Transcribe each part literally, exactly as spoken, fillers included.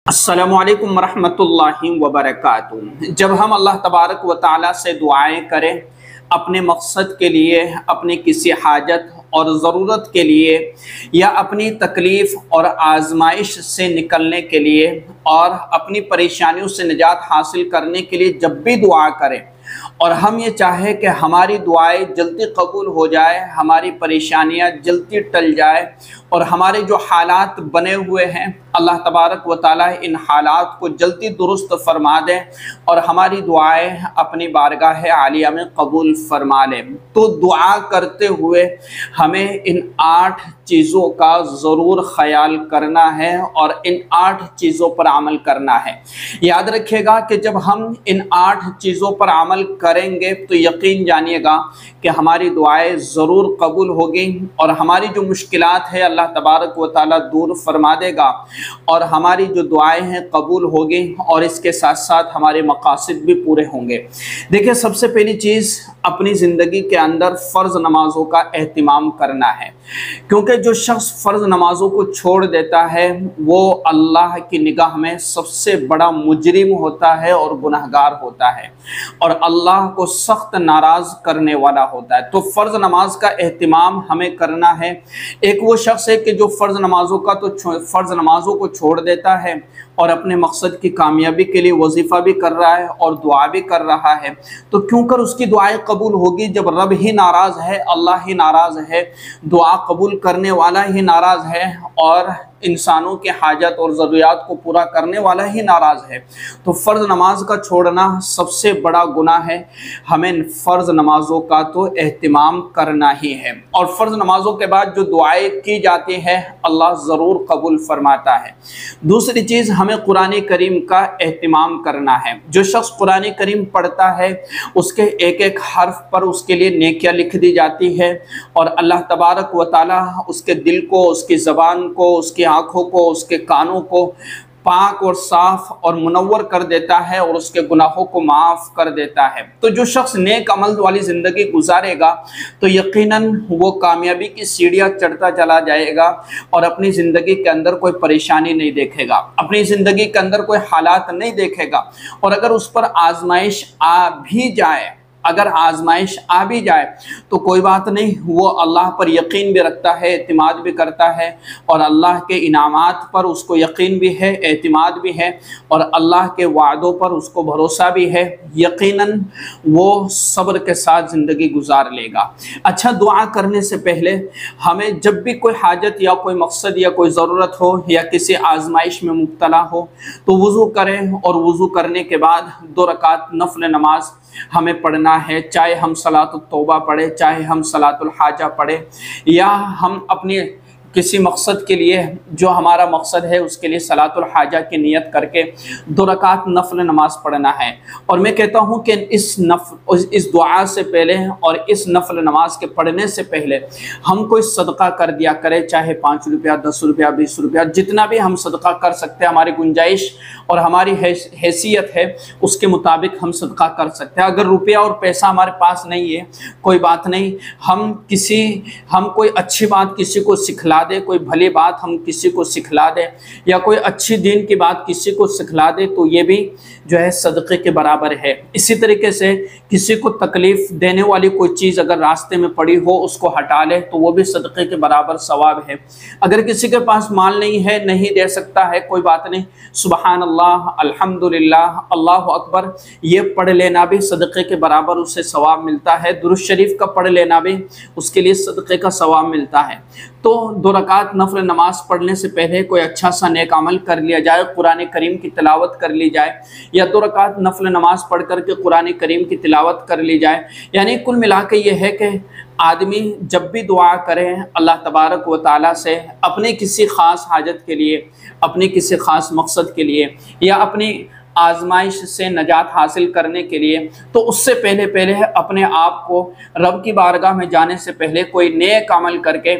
السلام علیکم ورحمۃ اللہ وبرکاتہ۔ جب ہم اللہ تبارک و تعالیٰ سے دعائیں کریں اپنے مقصد کے لیے، اپنی کسی حاجت اور ضرورت کے لیے، یا اپنی تکلیف اور آزمائش سے نکلنے کے لیے اور اپنی پریشانیوں سے نجات حاصل کرنے کے لیے جب بھی دعا کریں اور ہم یہ چاہیں کہ ہماری دعائیں جلدی قبول ہو جائے، ہماری پریشانیاں جلدی ٹل جائے اور ہمارے جو حالات بنے ہوئے ہیں اللہ تبارک و تعالیٰ ان حالات کو جلدی درست فرما دے اور ہماری دعائیں اپنی بارگاہ عالیہ میں قبول فرما لے، تو دعا کرتے ہوئے ہمیں ان آٹھ چیزوں کا ضرور خیال کرنا ہے اور ان آٹھ چیزوں پر عمل کرنا ہے۔ یاد رکھیے گا کہ جب ہم ان آٹھ چیزوں پر عمل کریں گے تو یقین جانیے گا کہ ہماری دعائیں ضرور قبول ہوگی اور ہماری جو مشکلات ہے اللہ تبارک و تعالیٰ دور فرما دے گا اور ہماری جو دعائیں ہیں قبول ہوگی اور اس کے ساتھ ساتھ ہمارے مقاصد بھی پورے ہوں گے۔ دیکھیں، سب سے پہلی چیز اپنی زندگی کے اندر فرض نمازوں کا اہتمام کرنا ہے، کیونکہ جو شخص فرض نمازوں کو چھوڑ دیتا ہے وہ اللہ کی نگاہ میں سب سے بڑا مجرم ہوتا ہے اور گنہگار ہوتا ہے اور اللہ کو سخت ناراض کرنے والا ہوتا ہے۔ تو فرض نماز کا اہتمام ہمیں کرنا ہے۔ ایک وہ شخص ہے کہ جو فرض نمازوں کا تو فرض نمازوں کو چھوڑ دیتا ہے اور اپنے مقصد کی کامیابی کے لیے وظیفہ بھی کر رہا ہے اور دعا بھی کر رہا ہے، تو کیوں کر اس کی دعائیں قبول ہوگی جب رب ہی ناراض ہے، اللہ ہی ناراض ہے، دعا قبول کرنے والا ہی ناراض ہے اور انسانوں کے حاجت اور ضروریات کو پورا کرنے والا ہی ناراض ہے۔ تو فرض نماز کا چھوڑنا سب سے بڑا گناہ ہے۔ ہمیں فرض نمازوں کا تو اہتمام کرنا ہی ہے اور فرض نمازوں کے بعد جو دعائیں کی جاتی ہیں اللہ ضرور قبول فرماتا ہے۔ دوسری چیز، ہمیں قرآن کریم کا اہتمام کرنا ہے۔ جو شخص قرآن کریم پڑھتا ہے اس کے ایک ایک حرف پر اس کے لیے نیکیاں لکھ دی جاتی ہے اور اللہ تبارک و تعالیٰ اس کے دل کو، اس کی زبان کو، اس کی آنکھوں کو، اس کے کانوں کو پاک اور صاف اور منور کر دیتا ہے اور اس کے گناہوں کو معاف کر دیتا ہے۔ تو جو شخص نیک عمل والی زندگی گزارے گا تو یقیناً وہ کامیابی کی سیڑھیاں چڑھتا چلا جائے گا اور اپنی زندگی کے اندر کوئی پریشانی نہیں دیکھے گا، اپنی زندگی کے اندر کوئی حالات نہیں دیکھے گا، اور اگر اس پر آزمائش آ بھی جائے اگر آزمائش آ بھی جائے تو کوئی بات نہیں، وہ اللہ پر یقین بھی رکھتا ہے، اعتماد بھی کرتا ہے اور اللہ کے انعامات پر اس کو یقین بھی ہے، اعتماد بھی ہے اور اللہ کے وعدوں پر اس کو بھروسہ بھی ہے، یقیناً وہ صبر کے ساتھ زندگی گزار لے گا۔ اچھا، دعا کرنے سے پہلے ہمیں جب بھی کوئی حاجت یا کوئی مقصد یا کوئی ضرورت ہو یا کسی آزمائش میں مبتلا ہو تو وضو کریں اور وضو کرنے کے بعد دو رکعت نفل نماز ہمیں پڑھنا ہے، چاہے ہم صلاۃ التوبہ پڑھیں، چاہے ہم صلاۃ الحاجہ پڑھیں، یا ہم اپنی کسی مقصد کے لیے جو ہمارا مقصد ہے اس کے لیے صلاۃ الحاجہ کی نیت کر کے دو رکعت نفل نماز پڑھنا ہے۔ اور میں کہتا ہوں کہ اس نفل اس دعا سے پہلے اور اس نفل نماز کے پڑھنے سے پہلے ہم کوئی صدقہ کر دیا کرے، چاہے پانچ روپیہ، دس روپیہ، بیس روپیہ، جتنا بھی ہم صدقہ کر سکتے ہیں، ہماری گنجائش اور ہماری حیثیت ہے اس کے مطابق ہم صدقہ کر سکتے ہیں۔ اگر روپیہ اور پیسہ ہمارے پاس نہیں ہے کوئی بات نہیں، ہم کسی ہم کوئی اچھی بات کسی کو سکھلا دے، کوئی بھلی بات ہم کسی کو سکھلا دے یا کوئی اچھی دین کی بات کسی کو سکھلا دے تو یہ بھی جو ہے صدقے کے برابر ہے۔ اسی طریقے سے کسی کو تکلیف دینے والی کوئی چیز اگر راستے میں پڑی ہو اس کو ہٹا لے تو وہ بھی صدقے کے برابر ثواب ہے۔ اگر کسی کے پاس مال نہیں ہے، نہیں دے سکتا ہے، کوئی بات نہیں، سبحان اللہ، الحمدللہ، اللہ اکبر، یہ پڑھ لینا بھی صدقے کے برابر اسے ثواب ملتا ہے۔ درود شریف کا پڑھ لینا بھی اس کے لیے صدقے کا ثواب ملتا ہے۔ تو دو رکعت نفل نماز پڑھنے سے پہلے کوئی اچھا سا نیک عمل کر لیا جائے، قرآن کریم کی تلاوت کر لی جائے، یا دو رکعت نفل نماز پڑھ کر کے قرآن کریم کی تلاوت کر لی جائے۔ یعنی کل ملا کے یہ ہے کہ آدمی جب بھی دعا کرے اللہ تبارک و تعالیٰ سے اپنے کسی خاص حاجت کے لیے، اپنے کسی خاص مقصد کے لیے یا اپنی آزمائش سے نجات حاصل کرنے کے لیے، تو اس سے پہلے پہلے اپنے آپ کو رب کی بارگاہ میں جانے سے پہلے کوئی نیک عمل کر کے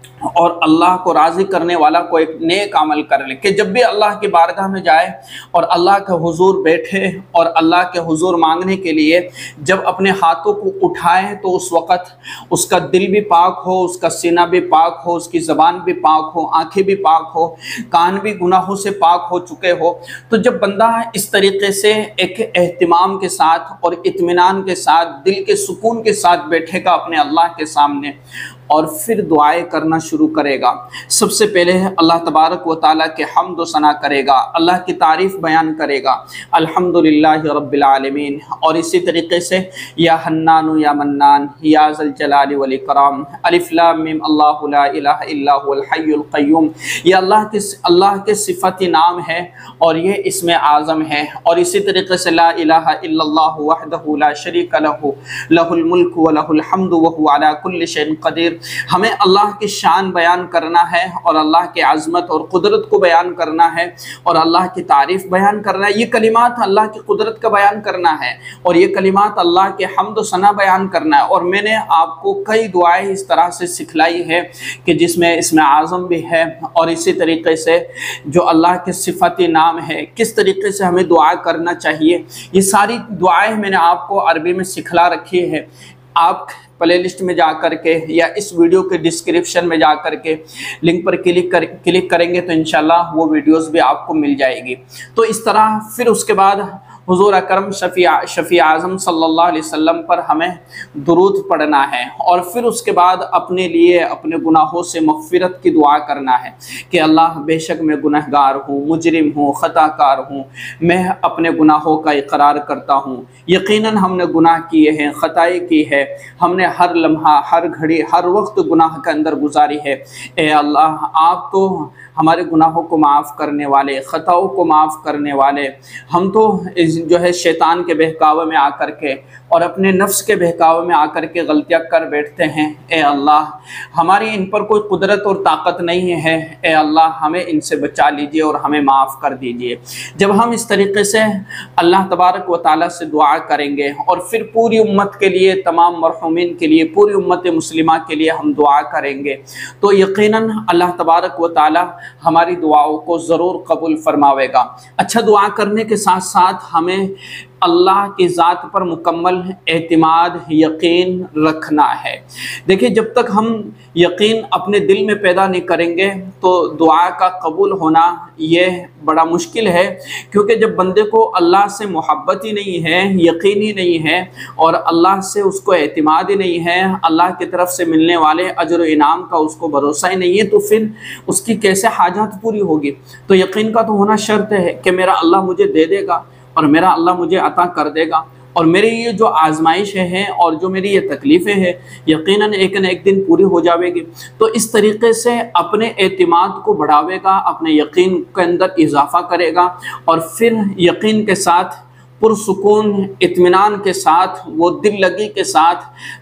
اور اللہ کو راضی کرنے والا کوئی نیک عمل کر لے، کہ جب بھی اللہ کی بارگاہ میں جائے اور اللہ کے حضور بیٹھے اور اللہ کے حضور مانگنے کے لیے جب اپنے ہاتھوں کو اٹھائے تو اس وقت اس کا دل بھی پاک ہو، اس کا سینہ بھی پاک ہو، اس کی زبان بھی پاک ہو، آنکھیں بھی پاک ہو، کان بھی گناہوں سے پاک ہو چکے ہو۔ تو جب بندہ اس طریقے سے ایک اہتمام کے ساتھ اور اطمینان کے ساتھ دل کے سکون کے ساتھ بیٹھے گا اپنے اللہ کے سامنے اور پھر دعائیں کرنا شروع کرے گا، سب سے پہلے اللہ تبارک و تعالیٰ کے حمد و ثنا کرے گا، اللہ کی تعریف بیان کرے گا، الحمدللہ رب العالمین، اور اسی طریقے سے یا حنان یا منان یا ذل جلال والاکرام، الف لام میم اللہ لا الہ الا هو الحی القیوم، یہ اللہ کے اللہ کے صفتی نام ہے اور یہ اسم اعظم ہے۔ اور اسی طریقے سے لا الہ الا اللہ وحدہ لا شریک لہ لہ الملک ولہ الحمد وہو علی کل شیء قدیر۔ ہمیں اللہ کی شان بیان کرنا ہے اور اللہ کی عظمت اور قدرت کو بیان کرنا ہے اور اللہ کی تعریف بیان کرنا ہے، یہ کلمات اللہ کی قدرت کا بیان کرنا ہے اور یہ کلمات اللہ کے حمد و ثنا بیان کرنا ہے۔ اور میں نے آپ کو کئی دعائیں اس طرح سے سکھلائی ہے کہ جس میں اسم اعظم بھی ہے اور اسی طریقے سے جو اللہ کے صفتی نام ہے، کس طریقے سے ہمیں دعا کرنا چاہیے، یہ ساری دعائیں میں نے آپ کو عربی میں سکھلا رکھی ہے۔ آپ پلے لسٹ میں جا کر کے یا اس ویڈیو کے ڈسکرپشن میں جا کر کے لنک پر کلک کر کلک کریں گے تو انشاءاللہ وہ ویڈیوز بھی آپ کو مل جائے گی۔ تو اس طرح پھر اس کے بعد حضور اکرم شفیع شفیع اعظم صلی اللہ علیہ وسلم پر ہمیں درود پڑھنا ہے اور پھر اس کے بعد اپنے لیے اپنے گناہوں سے مغفرت کی دعا کرنا ہے کہ اللہ بے شک میں گنہگار ہوں، مجرم ہوں، خطا کار ہوں، میں اپنے گناہوں کا اقرار کرتا ہوں، یقیناً ہم نے گناہ کیے ہیں، خطائی کی ہے، ہم نے ہر لمحہ ہر گھڑی ہر وقت گناہ کے اندر گزاری ہے، اے اللہ آپ تو ہمارے گناہوں کو معاف کرنے والے، خطاؤں کو معاف کرنے والے، ہم تو جو ہے شیطان کے بہکاوے میں آ کر کے اور اپنے نفس کے بہکاوے میں آ کر کے غلطیاں کر بیٹھتے ہیں، اے اللہ ہماری ان پر کوئی قدرت اور طاقت نہیں ہے، اے اللہ ہمیں ان سے بچا لیجئے اور ہمیں معاف کر دیجئے۔ جب ہم اس طریقے سے اللہ تبارک و تعالیٰ سے دعا کریں گے اور پھر پوری امت کے لیے، تمام مرحومین کے لیے، پوری امت مسلمہ کے لیے ہم دعا کریں گے تو یقیناً اللہ تبارک و تعالیٰ ہماری دعاؤں کو ضرور قبول فرماوے گا۔ اچھا، دعا کرنے کے ساتھ ساتھ ہمیں اللہ کی ذات پر مکمل اعتماد، یقین رکھنا ہے۔ دیکھیں جب تک ہم یقین اپنے دل میں پیدا نہیں کریں گے تو دعا کا قبول ہونا یہ بڑا مشکل ہے، کیونکہ جب بندے کو اللہ سے محبت ہی نہیں ہے، یقین ہی نہیں ہے اور اللہ سے اس کو اعتماد ہی نہیں ہے، اللہ کی طرف سے ملنے والے اجر و انعام کا اس کو بھروسہ ہی نہیں ہے، تو پھر اس کی کیسے حاجات پوری ہوگی؟ تو یقین کا تو ہونا شرط ہے کہ میرا اللہ مجھے دے دے گا اور میرا اللہ مجھے عطا کر دے گا، اور میری یہ جو آزمائشیں ہیں اور جو میری یہ تکلیفیں ہیں یقیناً ایک نہ ایک دن پوری ہو جاوے گی۔ تو اس طریقے سے اپنے اعتماد کو بڑھاوے گا، اپنے یقین کے اندر اضافہ کرے گا اور پھر یقین کے ساتھ پرسکون اطمینان کے ساتھ، وہ دل لگی کے ساتھ،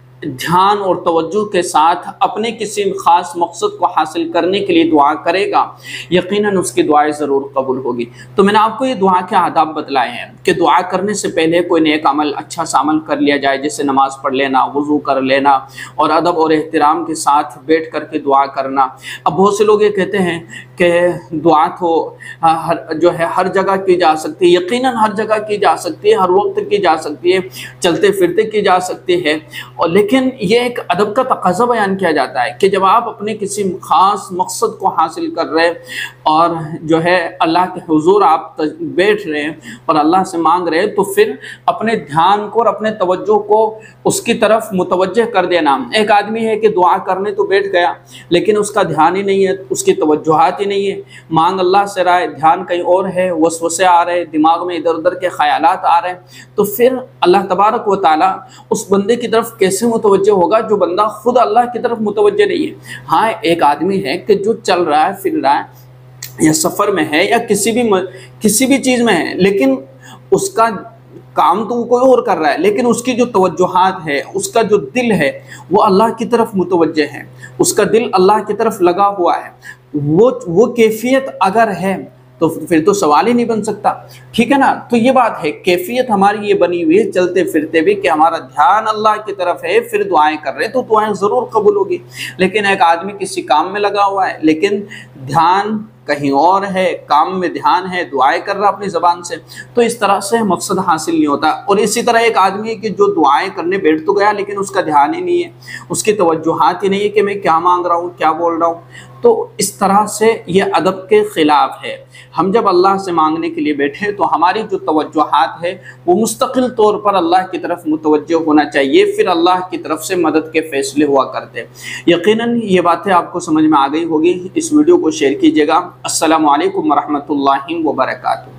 دھیان اور توجہ کے ساتھ اپنے کسی خاص مقصد کو حاصل کرنے کے لیے دعا کرے گا، یقیناً اس کی دعائیں ضرور قبول ہوگی۔ تو میں نے آپ کو یہ دعا کے آداب بتلائے ہیں کہ دعا کرنے سے پہلے کوئی نیک عمل، اچھا سا عمل کر لیا جائے، جیسے نماز پڑھ لینا، وضو کر لینا اور ادب اور احترام کے ساتھ بیٹھ کر کے دعا کرنا۔ اب بہت سے لوگ یہ کہتے ہیں کہ دعا تو جو ہے ہر جگہ کی جا سکتی ہے، یقیناً ہر جگہ کی جا سکتی ہے، ہر وقت کی جا سکتی ہے، چلتے پھرتے کی جا سکتی ہے، اور لیکن لیکن یہ ایک ادب کا تقاضا بیان کیا جاتا ہے کہ جب آپ اپنے کسی خاص مقصد کو حاصل کر رہے اور جو ہے اللہ کے حضور آپ بیٹھ رہے ہیں اور اللہ سے مانگ رہے ہیں، تو پھر اپنے دھیان کو اور اپنے توجہ کو اس کی طرف متوجہ کر دینا۔ ایک آدمی ہے کہ دعا کرنے تو بیٹھ گیا لیکن اس کا دھیان ہی نہیں ہے، اس کی توجہات ہی نہیں ہے، مانگ اللہ سے رہا ہے، دھیان کہیں اور ہے، وسوسے آ رہے، دماغ میں ادھر ادھر کے خیالات آ رہے ہیں، تو پھر اللہ تبارک و تعالیٰ اس بندے کی طرف کیسے متوجہ ہوگا جو بندہ خود اللہ کی طرف متوجہ نہیں ہے؟ ہاں، ایک آدمی ہے کہ جو چل رہا ہے، پھر رہا ہے، یا سفر میں ہے، یا کسی بھی کسی بھی چیز میں ہے، لیکن اس کا کام تو وہ کوئی اور کر رہا ہے، لیکن اس کی جو توجہات ہے، اس کا جو دل ہے وہ اللہ کی طرف متوجہ ہے، اس کا دل اللہ کی طرف لگا ہوا ہے۔ وہ وہ کیفیت اگر ہے تو پھر تو سوال ہی نہیں بن سکتا، ٹھیک ہے نا۔ تو یہ بات ہے، کیفیت ہماری یہ بنی ہوئی ہے چلتے پھرتے بھی کہ ہمارا دھیان اللہ کی طرف ہے، پھر دعائیں کر رہے تو دعائیں ضرور قبول ہوگی۔ لیکن ایک آدمی کسی کام میں لگا ہوا ہے لیکن دھیان کہیں اور ہے، کام میں دھیان ہے، دعائیں کر رہا اپنی زبان سے، تو اس طرح سے مقصد حاصل نہیں ہوتا۔ اور اسی طرح ایک آدمی ہے کہ جو دعائیں کرنے بیٹھ تو گیا لیکن اس کا دھیان ہی نہیں ہے، اس کی توجہات ہی نہیں ہے کہ میں کیا مانگ رہا ہوں، کیا بول رہا ہوں۔ تو اس طرح سے یہ ادب کے خلاف ہے۔ ہم جب اللہ سے مانگنے کے لیے بیٹھے تو ہماری جو توجہات ہے وہ مستقل طور پر اللہ کی طرف متوجہ ہونا چاہیے، پھر اللہ کی طرف سے مدد کے فیصلے ہوا کرتے۔ یقیناً یہ باتیں آپ کو سمجھ میں آ گئی ہوگی۔ اس ویڈیو کو شیئر کیجیے گا۔ السلام علیکم ورحمۃ اللہ وبرکاتہ۔